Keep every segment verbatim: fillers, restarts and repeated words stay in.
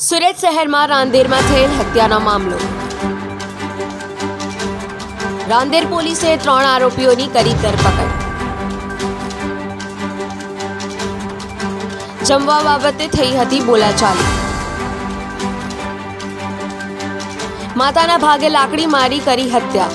સુરત શહેરમાં રાંદેરમાં થયેલ હત્યાનો મામલો. રાંદેર પોલીસે ત્રણ આરોપીઓની કરી ધરપકડ. જમવા બાબતે થઈ હતી બોલાચાલી. માતાના ભાગે લાકડી મારી કરી હત્યા.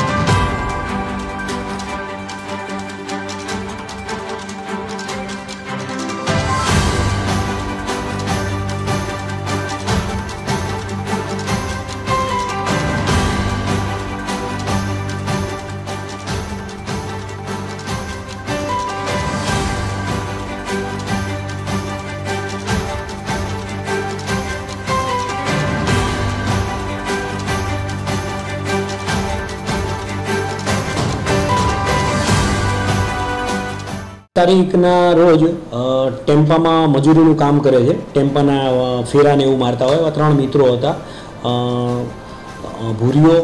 તારીખના રોજ ટેમ્પામાં મજૂરીનું કામ કરે છે. ટેમ્પાના ફેરાને એવું મારતા હોય એવા ત્રણ મિત્રો હતા. ભૂરિયો,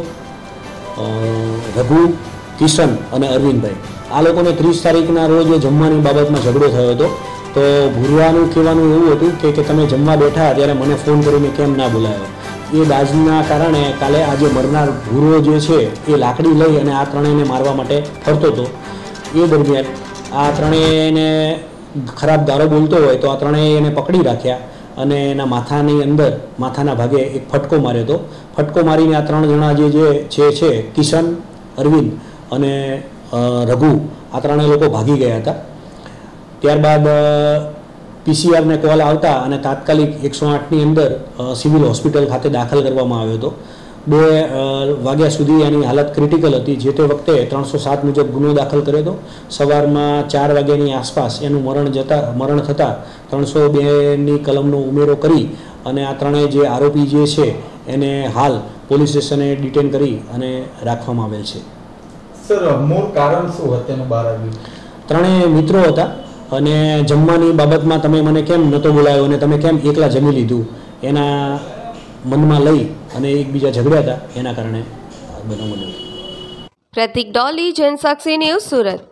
રઘુ, કિશન અને અરવિંદભાઈ. આ લોકોને ત્રીસ તારીખના રોજ જમવાની બાબતમાં ઝઘડો થયો હતો. તો ભૂરિયાનું કહેવાનું એવું હતું કે કે તમે જમવા બેઠા ત્યારે મને ફોન કરીને કેમ ના બોલાયો. એ દાજના કારણે કાલે આજે મરનાર ભૂરો જે છે એ લાકડી લઈ અને આ ત્રણેયને મારવા માટે ફરતો હતો. એ દરમિયાન આ ત્રણેયને ખરાબ ગાળો બોલતો હોય તો આ ત્રણેય એને પકડી રાખ્યા અને એના માથાની અંદર માથાના ભાગે એક ફટકો માર્યો હતો. ફટકો મારીને આ ત્રણ જણા જે જે છે કિશન, અરવિંદ અને રઘુ, આ ત્રણેય લોકો ભાગી ગયા હતા. ત્યારબાદ પીસીઆરને કોલ આવતા અને તાત્કાલિક એકસો આઠની અંદર સિવિલ હોસ્પિટલ ખાતે દાખલ કરવામાં આવ્યો હતો. બે વાગ્યા સુધી એની હાલત ક્રિટિકલ હતી. જે તે વખતે ત્રણસો સાત મુજબ ગુનો દાખલ કર્યો હતો. સવારમાં ચાર વાગ્યાની આસપાસ એનું મરણ જતા મરણ થતાં ત્રણસો બેની કલમનો ઉમેરો કરી અને આ ત્રણેય જે આરોપી જે છે એને હાલ પોલીસ સ્ટેશને ડિટેન કરી અને રાખવામાં આવેલ છે. સર, મૂળ કારણ શું હત્યાનું બહાર આવ્યું? ત્રણેય મિત્રો હતા અને જમવાની બાબતમાં તમે મને કેમ નહોતો બોલાવ્યો અને તમે કેમ એકલા જમી લીધું એના મનમાં લઈ અને એકબીજા ઝઘડ્યા હતા. એના કારણે બનાવ બન્યો. પ્રતિક ડોલી, જનસાક્ષી ન્યૂઝ, સુરત.